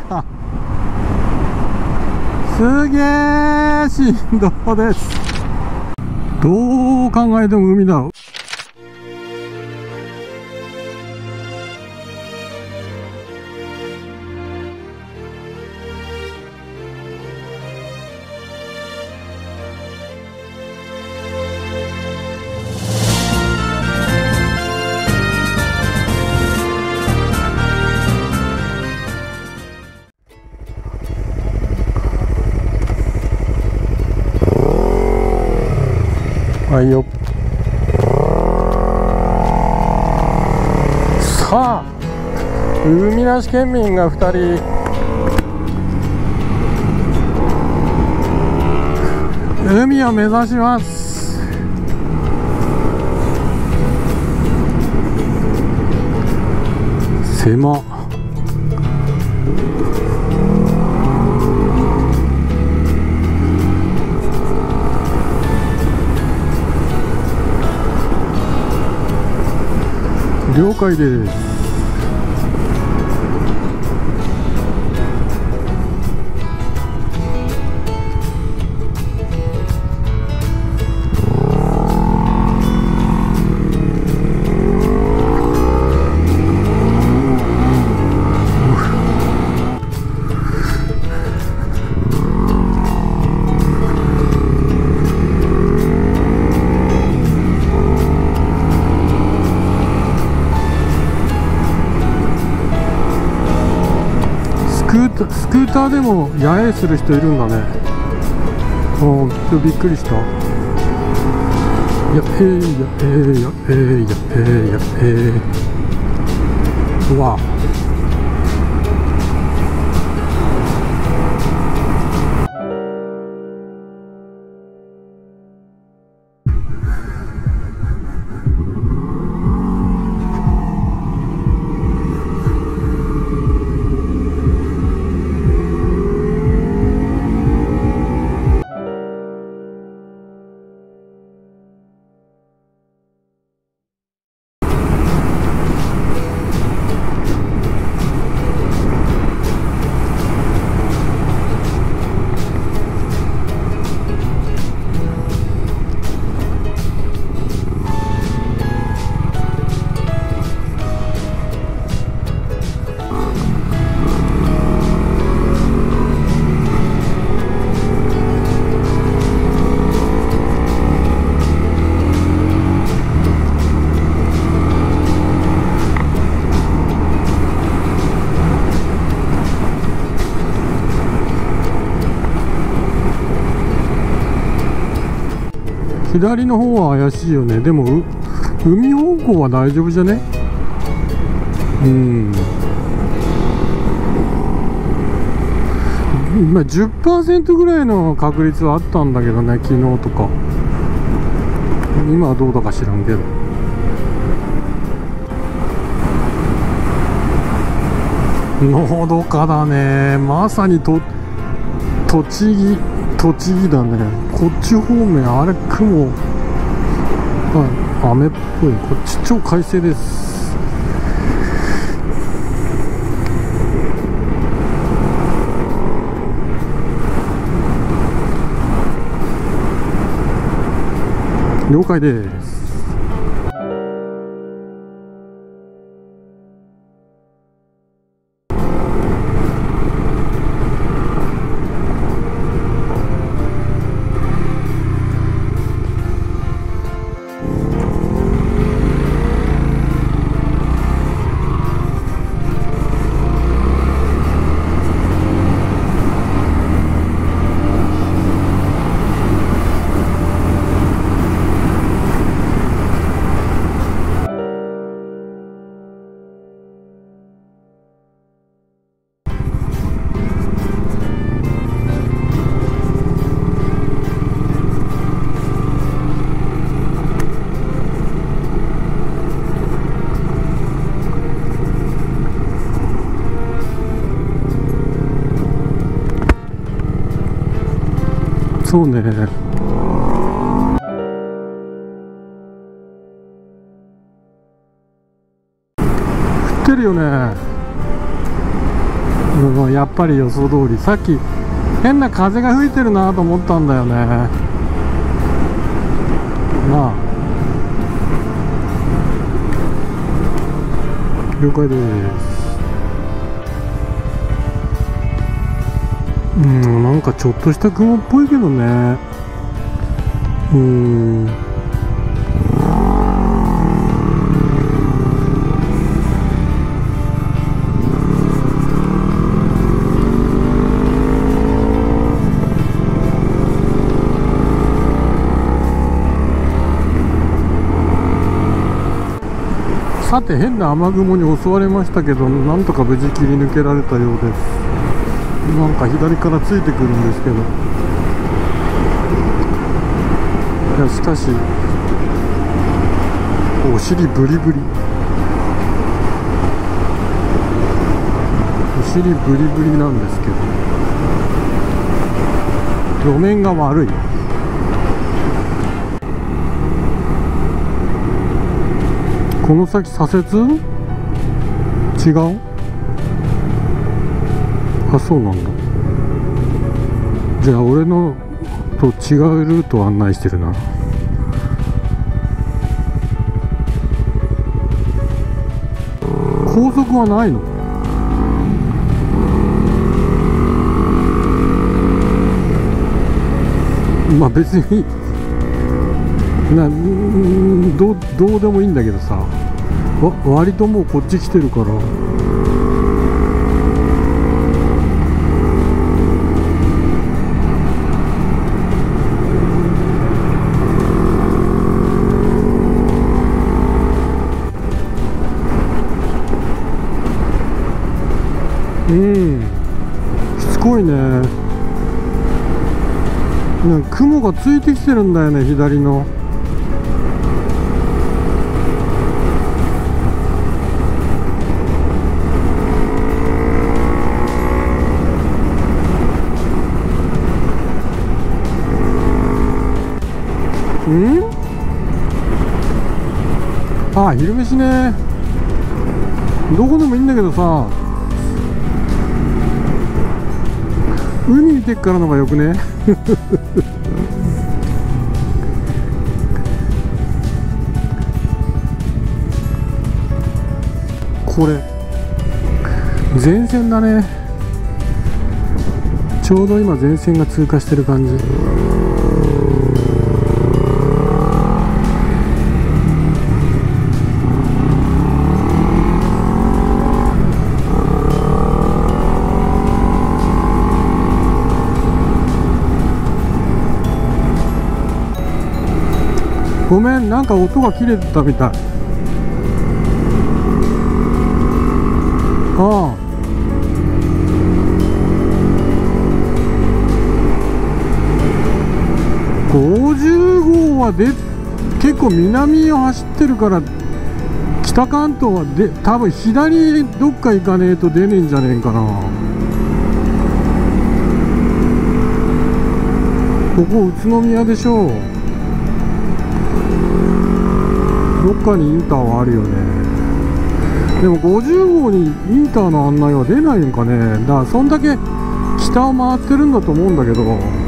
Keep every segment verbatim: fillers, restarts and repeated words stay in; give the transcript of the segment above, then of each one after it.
すげえ振動です。どう考えても海だろ。はいよ。さあ、海なし県民がふたり海を目指します。狭。了解です。スクーターでも野営する人いるんだね。ほんとびっくりした。やえーやえーやえーやえーやえーうわ左の方は怪しいよね。でも海方向は大丈夫じゃね。うん、まあ じゅっパーセント ぐらいの確率はあったんだけどね、昨日とか。今はどうだか知らんけど。のどかだね。まさにと栃木栃木だね。こっち方面あれ雲、あ、雨っぽい。こっち超快晴です。了解です。そうね。降ってるよね。うもうやっぱり予想通り、さっき変な風が吹いてるなと思ったんだよね。まあ了解です。うん、なんかちょっとした雲っぽいけどね。うーん。さて、変な雨雲に襲われましたけど、なんとか無事切り抜けられたようです。なんか左からついてくるんですけど、いやしかしお尻ブリブリ、お尻ブリブリなんですけど、路面が悪い。この先左折？違う？あ、そうなんだ。じゃあ俺のと違うルートを案内してるな。高速はないの？まあ別にな、どう、どうでもいいんだけどさ、わ割ともうこっち来てるから。うん、しつこいね。なんか雲がついてきてるんだよね、左の。ん？あ、昼飯ね。どこでもいいんだけどさ、海見てっからのがよくね。これ前線だね。ちょうど今前線が通過してる感じ。ごめん、なんか音が切れてたみたい。ああ、ごじゅうごうはで結構南を走ってるから、北関東はで多分左どっか行かねえと出ねえんじゃねえかな。ここ宇都宮でしょう。どっかにインターはあるよね。でもごじゅうごうにインターの案内は出ないんかね。だからそんだけ北を回ってるんだと思うんだけど。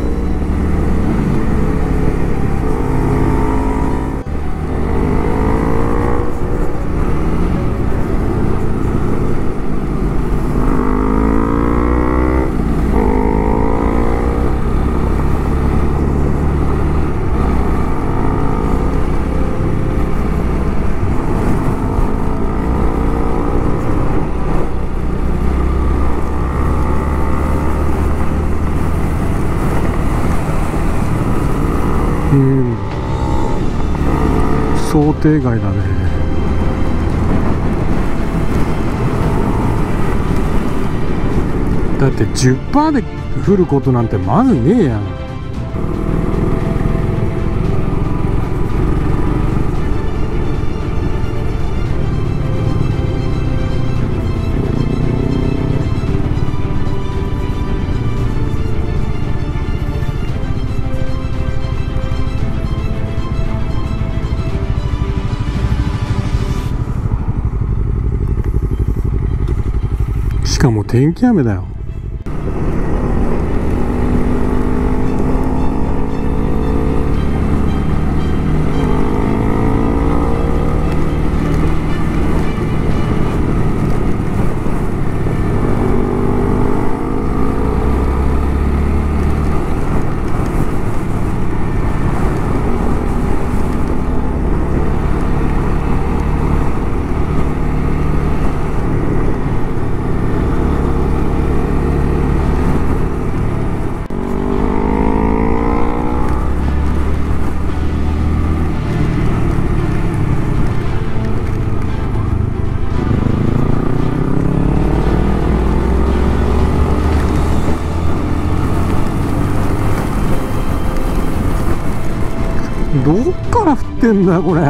うん、想定外だね。だって じゅっパーセント で降ることなんてまずねえやん。しかも天気雨だよ。 ってんだこれ。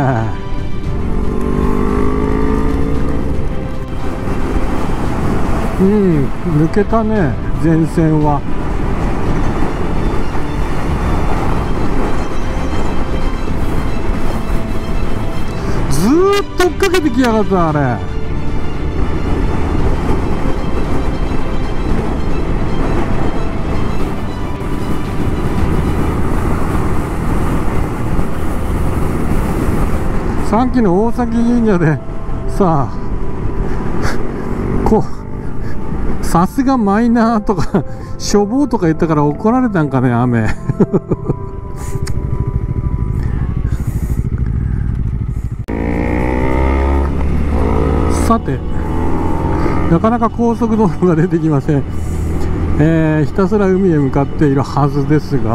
うん、抜けたね、前線は。ずーっと追っかけてきやがった、あれ。さっきの大崎神社でさあ、こうさすがマイナーとかしょぼうとか言ったから怒られたんかね、雨。さて、なかなか高速道路が出てきません。えー、ひたすら海へ向かっているはずですが、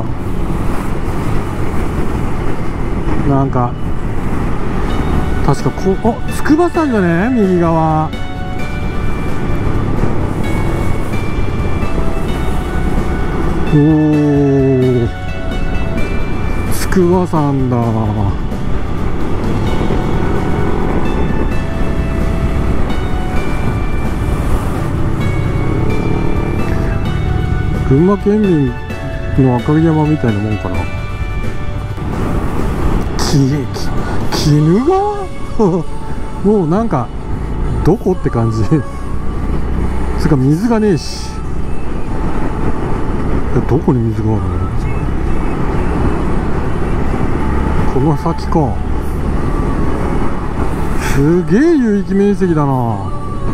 なんか確かこう、お、筑波山だね、右側。おー、筑波山だ。群馬県民の赤城山みたいなもんかな。き、き、鬼怒川もうなんかどこって感じ。つうか水がねえし、どこに水があるの。この先か。すげえ流域面積だな。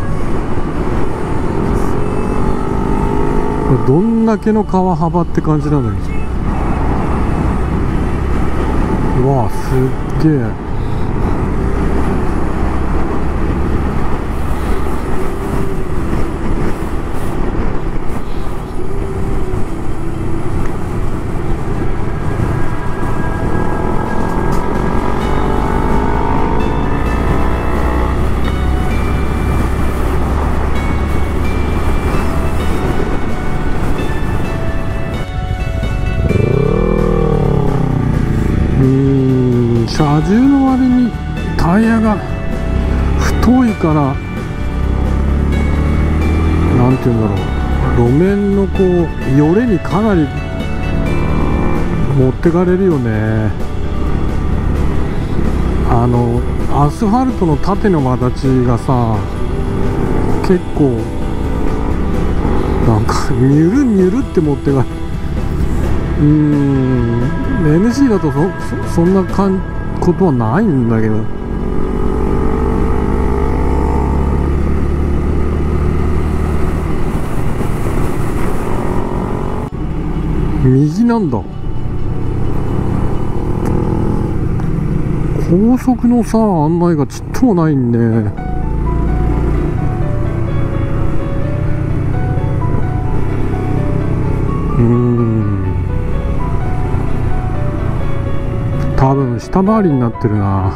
どんだけの川幅って感じなんだけど。うわ、すっげえ。車重の割にタイヤが太いから、なんていうんだろう、路面のこうよれにかなり持ってかれるよね。あのアスファルトの縦の形がさ、結構なんかニュルニュルって持ってかれる。うーん、 エヌシー だと そ, そ, そんなかんことはないんだけど。右なんだ。高速のさ案内がちっともないんで、うーん、多分下回りになってるな。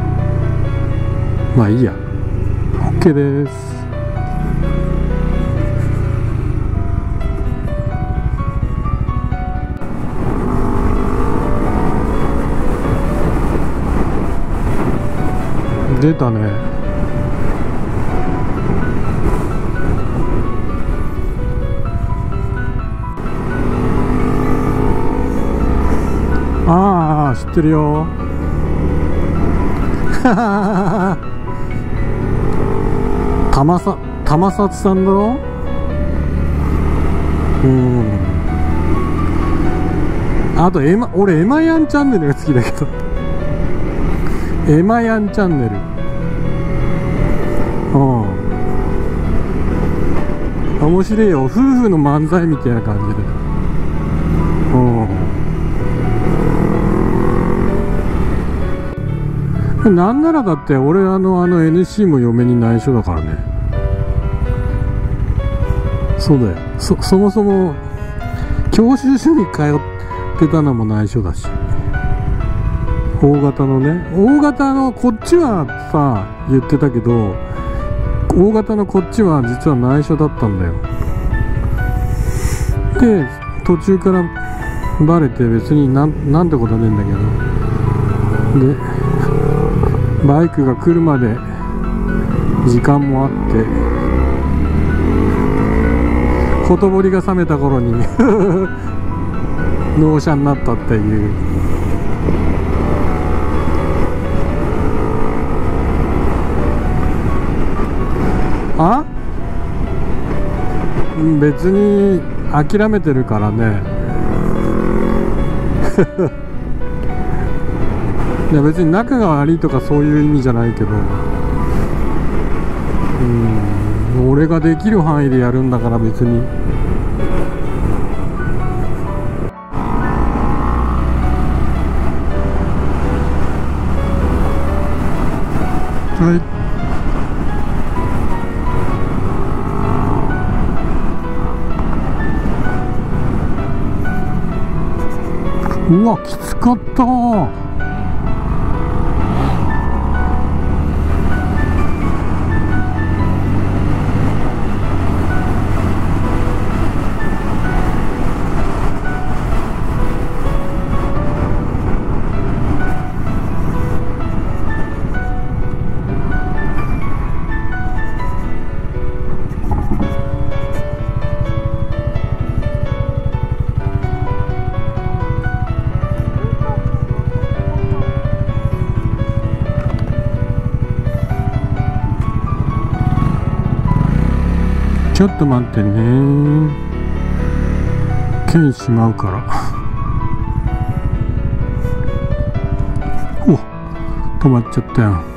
まあいいや、 OK です。出たね。ああ、知ってるよ。玉さ玉札さんだろ。うん。あとエマ、俺エマヤンチャンネルが好きだけど。エマヤンチャンネル。うん。面白いよ。夫婦の漫才みたいな感じで。うん。なんならだって俺あのあの エヌシー も嫁に内緒だからね。そうだよ。そ、そもそも教習所に通ってたのも内緒だし。大型のね、大型のこっちはさ言ってたけど、大型のこっちは実は内緒だったんだよ。で途中からバレて別になんなんてことはねえんだけど、 でバイクが来るまで時間もあって、ほとぼりが冷めた頃に納車になったっていう。あ、別に諦めてるからねいや別に仲が悪いとかそういう意味じゃないけど、うん、俺ができる範囲でやるんだから別に。はい。うわ、きつかったー。ちょっと待ってね、剣しまうからお、止まっちゃったよ。